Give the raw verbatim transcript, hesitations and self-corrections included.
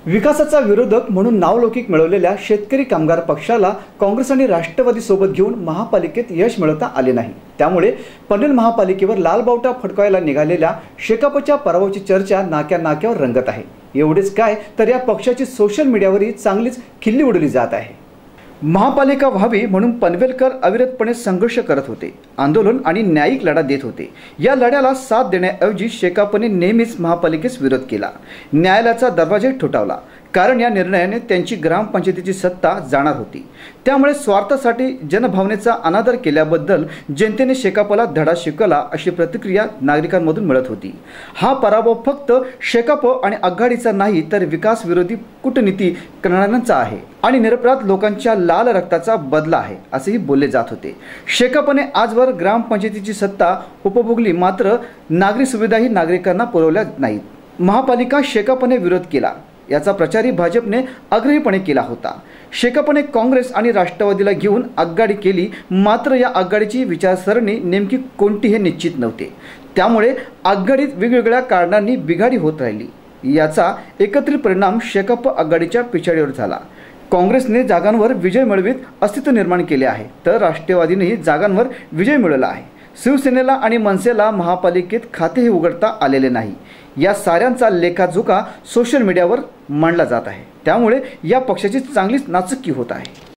विकासाचा विरोधक म्हणून नावलौकिक मिळवलेल्या शेतकरी कामगार पक्षाला काँग्रेस आणि राष्ट्रवादी सोबत घेऊन महापालिकेत यश मिळवता आले नाही। त्यामुळे पनवेल महापालिकेवर लालबावटा फडकवायला निघालेल्या शेकापच्या पराभवाची चर्चा नाक्या नाक्यावर रंगत आहे। एवढेच काय तर या पक्षाची सोशल मीडियावरही चांगलीच खिल्ली उडवली जात आहे। महापालिका व्हावी म्हणून पनवेलकर अविरतपणे संघर्ष करत होते, आंदोलन आणि न्यायिक लढा देत होते। या लढ्याला साथ देण्याऐवजी शेकापने नेहमीच महापालिकेस विरोध केला, न्यायालयाचा दरवाजाही ठोठावला, कारण या निर्णयाने त्यांची ग्रामपंचायतीची सत्ता जाणार होती। त्यामुळे स्वार्थासाठी जनभावनेचा अनादर केल्याबद्दल जनतेने शेकापला धडा शिकवला अशी प्रतिक्रिया नागरिकांमधून मिळत होती। हा पराभव फक्त शेकाप आणि आघाडीचा नाही तर विकास विरोधी कूटनीती करणाऱ्यांचा आहे आणि निरपराध लोकांच्या लाल रक्ताचा बदला आहे असेही बोलले जात होते। शेकापने आजवर ग्रामपंचायतीची सत्ता उपभोगली, मात्र नागरी सुविधाही नागरिकांना पुरवल्या नाहीत। महापालिका शेकापने विरोध केला याचा प्रचारही भाजपने आग्रहीपणे केला होता। शेकापने काँग्रेस आणि राष्ट्रवादीला घेऊन आघाडी केली, मात्र या आघाडीची विचारसरणी नेमकी कोणती हे निश्चित नव्हते। त्यामुळे आघाडीत वेगवेगळ्या कारणांनी बिघाडी होत राहिली। याचा एकत्रित परिणाम शेकाप आघाडीच्या पिछाडीवर झाला। काँग्रेसने जागांवर विजय मिळवित अस्तित्व निर्माण केले आहे, तर राष्ट्रवादीनेही जागांवर विजय मिळवला आहे। शिवसेनेला आणि मनसेला महापालिकेत खातेही उघडता आलेले नाही। या साऱ्यांचा लेखाजोखा सोशल मीडियावर मांडला जात आहे। त्यामुळे या पक्षाची चांगलीच नाचक्की होत आहे।